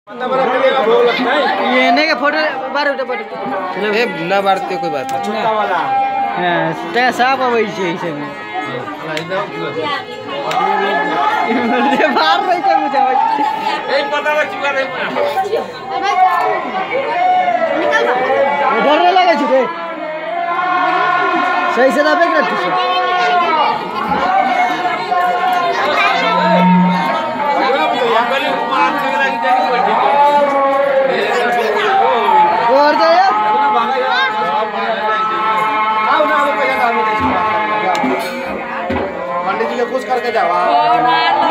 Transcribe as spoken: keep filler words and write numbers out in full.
ये नहीं का फोटो बार उठे पड़े ए ना बारते कोई बात छोटा वाला हां ते साफ आबै छै इसे में ये बाहर रह के मुझे ए पता लग चुका रे निकल डर रे लगे छै रे सही से दाबे कर तू और जाए पंडित जी के खुश करके जाओ।